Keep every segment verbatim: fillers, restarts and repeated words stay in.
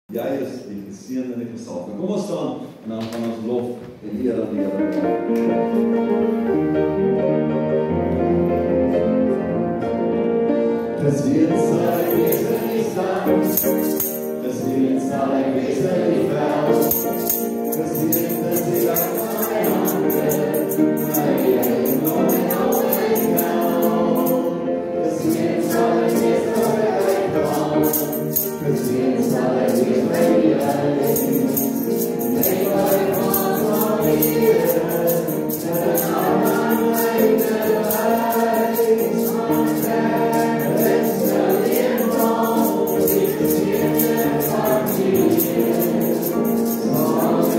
Jy is die geseënde en die gesalfde. Kom ons staan en dan gaan ons lof en eer aan die Here. Gesehen sal ek wees in die stad, gesehen sal ek wees in die veld, gesehen is die land van my hande, my Here nog en nog en nou. Gesehen sal ek wees op die uitgang, gesehen sal ek wees by die heilig, neem my hand van die Here, en aan my myne huis van ver. Oh,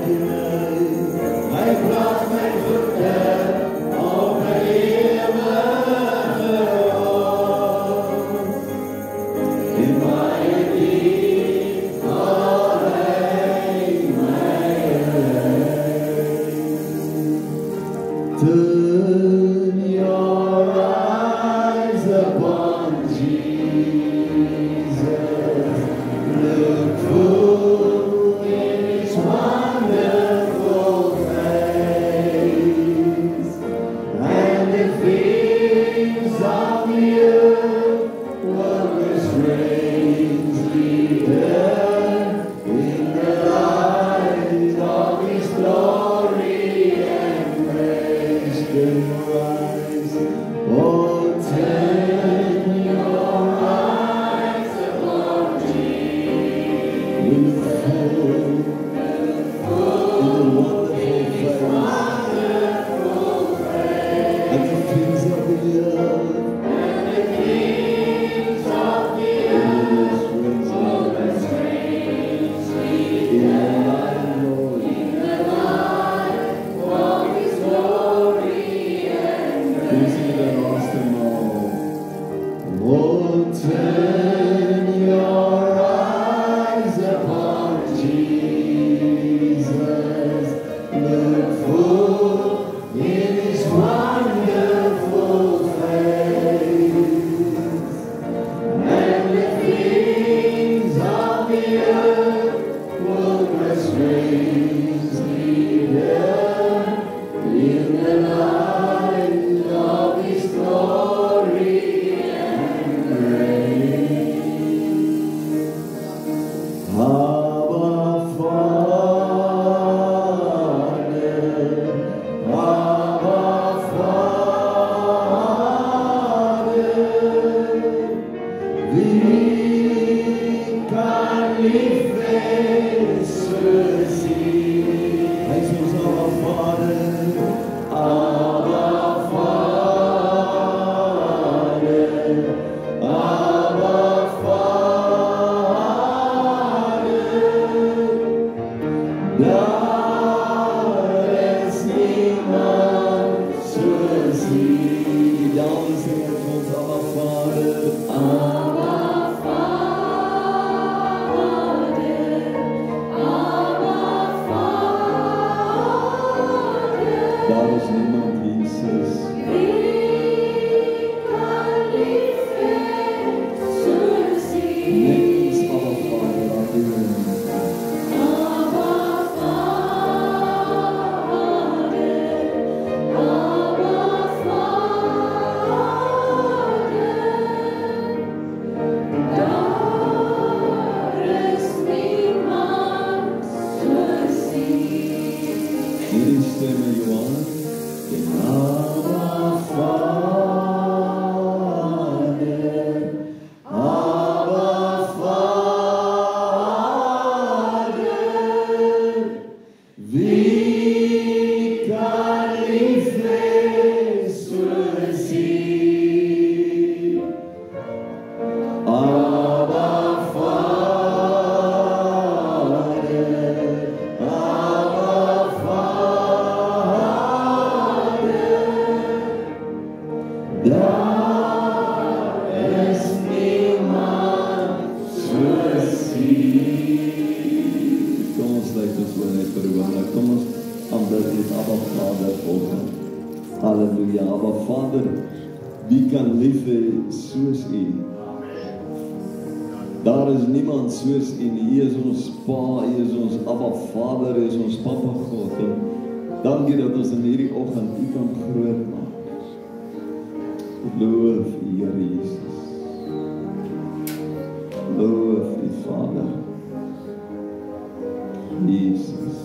Soos en U is ons Pa, U is ons Abba Vader, U is ons Papa God. En dankie dat ons in hierdie oggend U kan groot maak. Loof U, Here Jesus. Loof U, Vader. Jesus.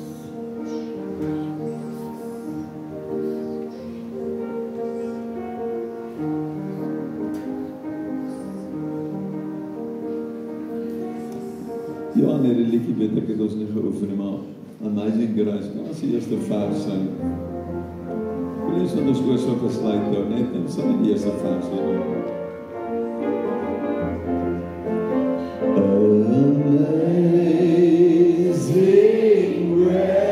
Ja, nee, die liedjie weet ek het ons nie geoefen nie, maar Amazing Grace, kan ons die eerste vers sing? Wil jy ons oor so gesluit hou, net en sing die eerste vers hier. Amazing Grace.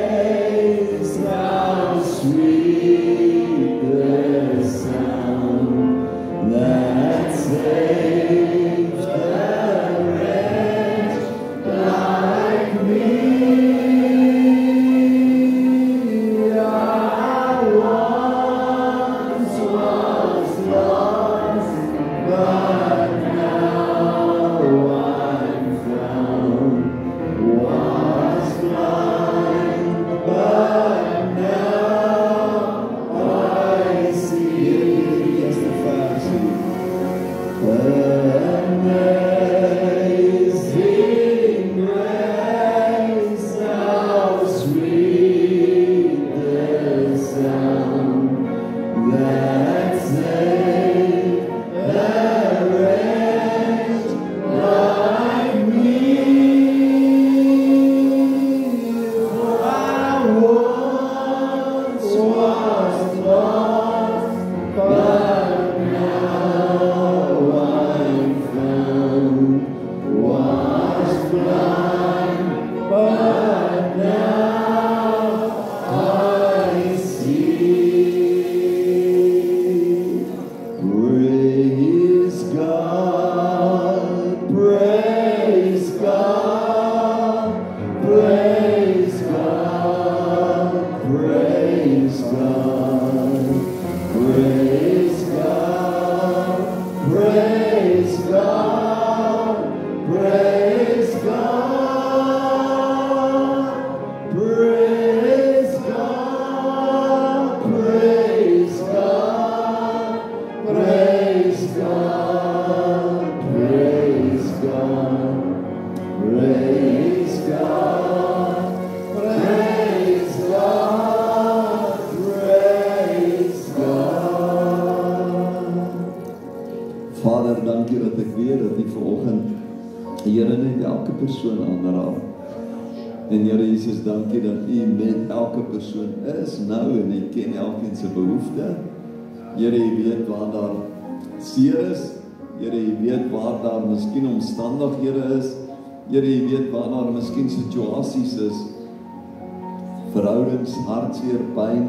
persoon aanraak. En Here Jesus, dankie dat U met elke persoon is nou en U ken elkeen se behoefte. Here, U weet waar daar seer is. Here, U weet waar daar miskien omstandighede is. Here, U weet waar daar miskien situasies is. Verhoudings, hartseer, pyn,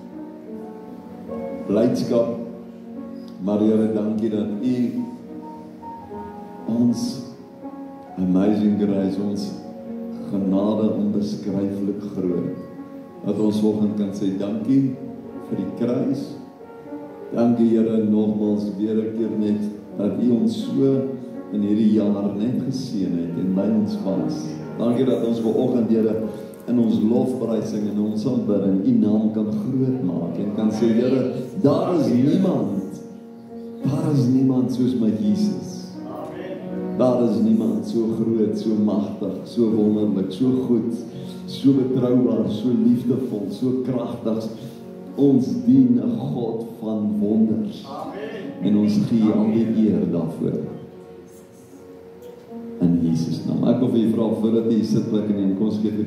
blydskap. Maar Here, dankie dat U ons amazing grace, ons genade onbeskryflik groot. Dat ons vanoggend kan sê dankie vir die kruis. Dankie Here nogmaals weer 'n keer net dat U ons so in hierdie jaar net geseën het en by ons was. Dankie dat ons vanoggend Here in ons lofprysing en ons aanbidding U naam kan groot maak en kan sê Here, daar is niemand, daar is niemand soos my Jesus. Daar is niemand so groot, so magtig, so wonderlik, so goed, so betroubaar, so liefdevol, so kragtig. Ons dien 'n God van wonders. En ons gee al die eer daarvoor. In Jesus naam. Ek wil vir u vra voordat u sit plek neem, kom ons gee